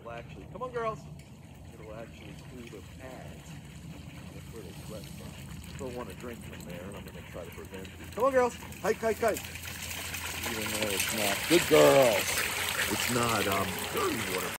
it'll actually, come on girls, it'll actually cool the pads. That's where they sweat from. Still want to drink from there, and I'm going to try to prevent you. Come on girls, hike, hike, hike. Even though it's not, good girls. It's not dirty water.